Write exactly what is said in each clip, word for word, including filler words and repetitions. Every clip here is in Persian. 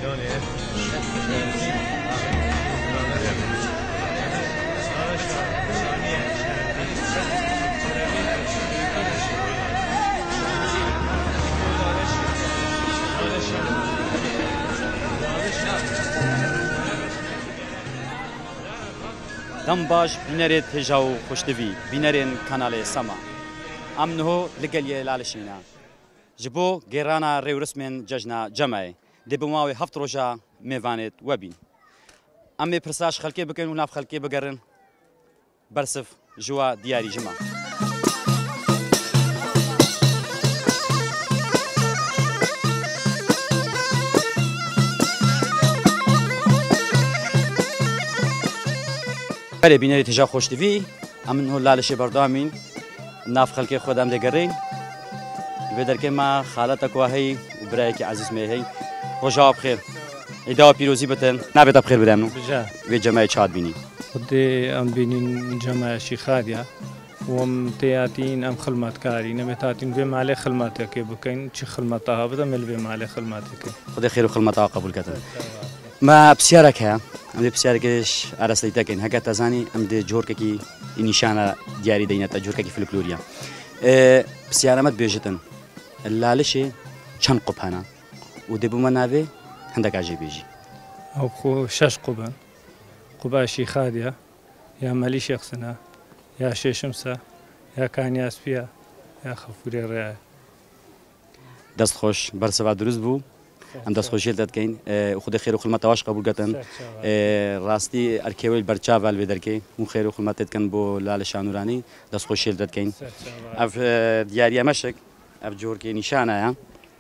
دم باش بینرید هجاو خوشتوی بینرین کانال سما امنه لگلیه لالشینا جبو گرانا ریورسمن ججنا جمعه دبماوی هفت روزا میوانت وبین امی پرساش خلکی بکن و ناف خلکی بگرن برسف جوا دیاری جمع بله بینری تجا خوشتوی امن هو لالش بردامین ناف خلکی خودم دگرین بدر که ما خالتک وهی و برای که عزیز میهی روزا بخیر ایدا پیروزی بتن نبیت بخیر بدمنو بجا و جمعه چاد بینی خودی ام بینین جمعه شیخادیا وام تياتين ام خلمات كاري نمتاتين في مالي خلماتك بكين شي خلماتها بدا مل في مالي خلماتك خدي خير وخلمتها قبول كتن ما بسيارك ها ام بسياركش ارسليتكن هكا تزاني ام دي جوركي نشانه دياري دينتا جوركي فلكلوريا أه بسيارمت بيجتن اللالشي چند قبهنا ودبو منابه عندك عجيب يجي او خو شش قبان قبا شيخاديا يا مالي شخصنا يا شيشمسا يا كانياس فيها يا خفوري الرعاية دست خوش برسوا دروز بو ام دست خوشی داد کین خود خیر و خدمت واش قبول کردن راستی ارکیول برچاول بدر کی مو خیر و خدمت داد کن بو لال شانورانی دست خوشی داد کین اف دیاری مشک اف جور کی نشانه یا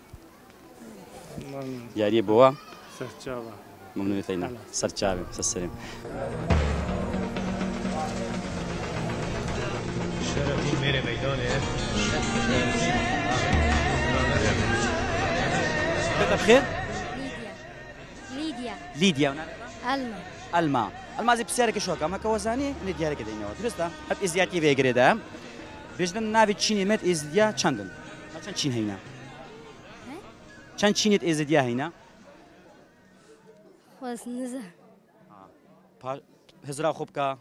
دیاری بوا سرچاوا ممنون تینا سرچاوی سسریم شرفی میره میدانه بخير ليديا ليديا ألما الما الما زي بسيارك شو كما كوزاني اللي ديارك دينا درستا هب ازياتي في غريدا بجدن نافي تشيني مت ازديا چندن چند چين هينا چند چينيت ازديا هينا خواست نزه اه هزرا خوبكا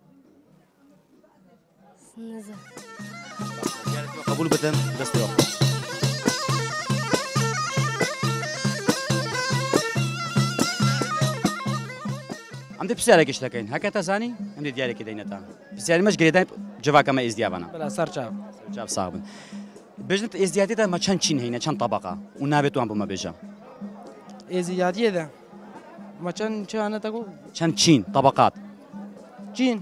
نزه قبول بدن دستيو عم دي بسيارك اشتكين هكا تزاني عم دي ديارك دينتا بسياري مش قريدا جواكا ما ازديابانا بلا سرچاو جاب صاحب بجنت ازديادي دا ما چند چين هينا چند طبقه ونابتو ام بما بيجا ازدياديه ده ما كان كان تقول چند چين طبقات جين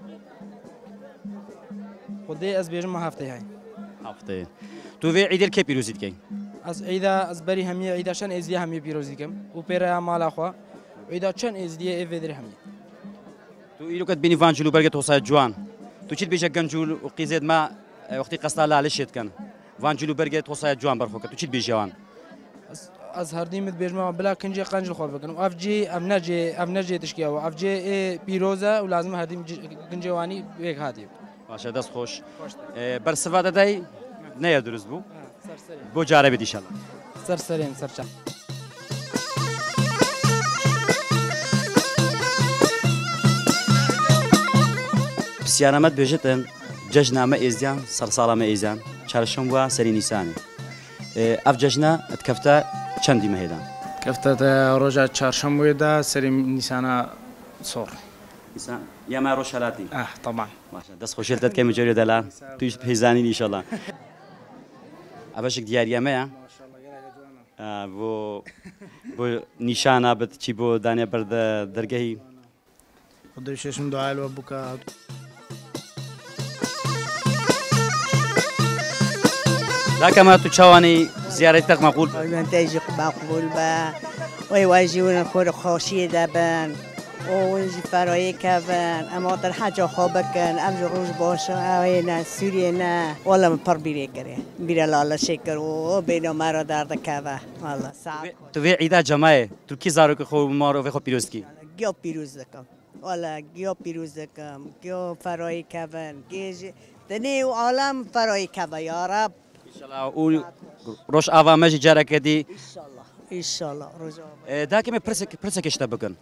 خدي از بيجم هفته هاي هفته تو في عيد الكي بيروزيت كي از عيدا از بري همي عيدا شان ازديا همي بيروزي كم وبيرا مال اخوا عيدا شان ازديا اي فيدري همي تو ايلو كت بيني فانجلو برغت وصايد جوان تو چيت بيجا گنجول وقيزيد ما وقتي قصلا لا لشيت كان فانجلو برغت وصايد جوان برخوك تو چيت بيجوان از هردي مت بيجما بلا كنجي قنجل خو بكن اف جي ام نجي ام نجي تشكيا اف جي اي بيروزا ولازم هردي كنجواني بيك هادي باشه دست خوش برسفاده دای نه درست بو بو جاره بدی ان سر سرين سرچا بسیارمت بجتن ججنامه ازیان سرسالامه ازیان چارشنبه سری نیسانی اف ججنا اتکفتا چندی مهدان كفتة رجع چهارشنبه دا سري نيسانا صور نيسان يا ما روشالاتي اه طبعا ماشاء دست خوشلتت كم جوري دلا توش بهزاني ان شاء الله ابشك دياريا ما ما شاء الله يلا جوانا اه بو بو نشانه بت چي بو دانيا برد درگهي خدي ششم دعاء وابوكا لا كما تشاواني زيارتك مقبول منتج مقبول با ويواجهون خور خوشي دبن ونجي فراي كفن اما تر حاجه خوبكن ام روج باش اوينا سورينا والله مبر بيري كري بيرا الله شكر وبينو مرا درد كفا والله صعب تو في عيدا جماعه تو كي زارو خو مارو في خو بيروسكي گيو پیروز دکم والله گيو پیروز دکم گيو فراي كفن گيج دني عالم فراي كفا يا رب ان شاء الله و روش اوا ماجي جارك دي ان شاء الله ان شاء الله روزا داكي من برسك برسك اشتبكن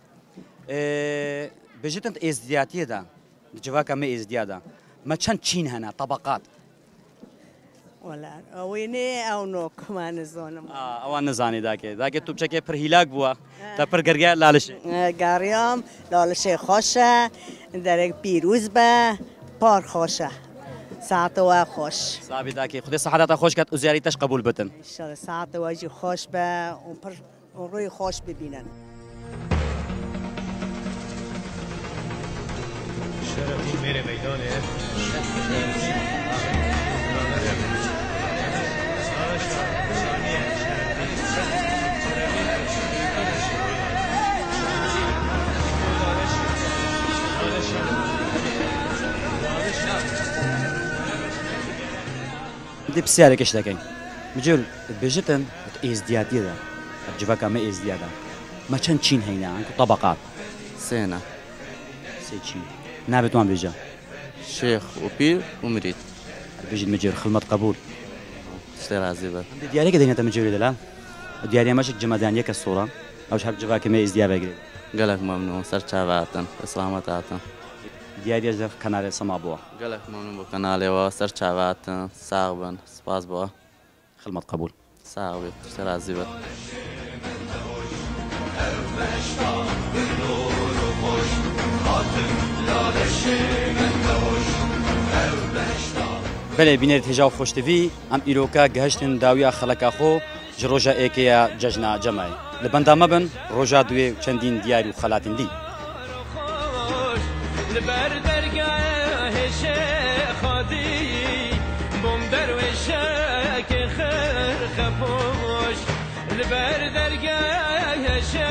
بجد انت ازدياتيه دا جواكا ما ازديادا ما كان تشين هنا طبقات ولا ويني او نو كمان زون اه اوان نزاني داكي داكي تو بچكي پر هلاك بوا تا پر گرگا لالش قاريام لالش خوشه درک پیروز به پار خوشه ساعت و خوش صافي داكي خدي صحتها خوش كات وزيارتش قبول بتن ان شاء الله ساعت واجي خوش به و پر و روی خوش ببینن शरफी मेरे मैदान है دي بسيارك ايش داكي مجول بجتن ازدياديه دا جواكا ما ازديادا ما كان تشين هنا عنكو طبقات سينا سيتشين نابت وان بيجا شيخ وبير ومريد بيجي المجير خدمة قبول اشتغل عزيبة دياري كده انت مجير لا دياري ماشي جمادانيه كالصورة او شحال جواكا ما ازديابا قريب قالك ممنوع سر شاباتن اسلامات عاتن دياري جف كناري سما بوا قالك ممنوع بقنالي وسر شاباتن ساغبن سباس بوا خدمة قبول ساغبي اشتغل عزيبة بله بینر تجاو خوش تفی ام ایروکا گهشتن داویا خلقا خو جروجا ایکیا ججنا جمعی لبندا مبن روجا دوی چندین دیاری و خلاتین دی لبر درگاه خادی بوم درویشه که خیر خپوش لبر درگاه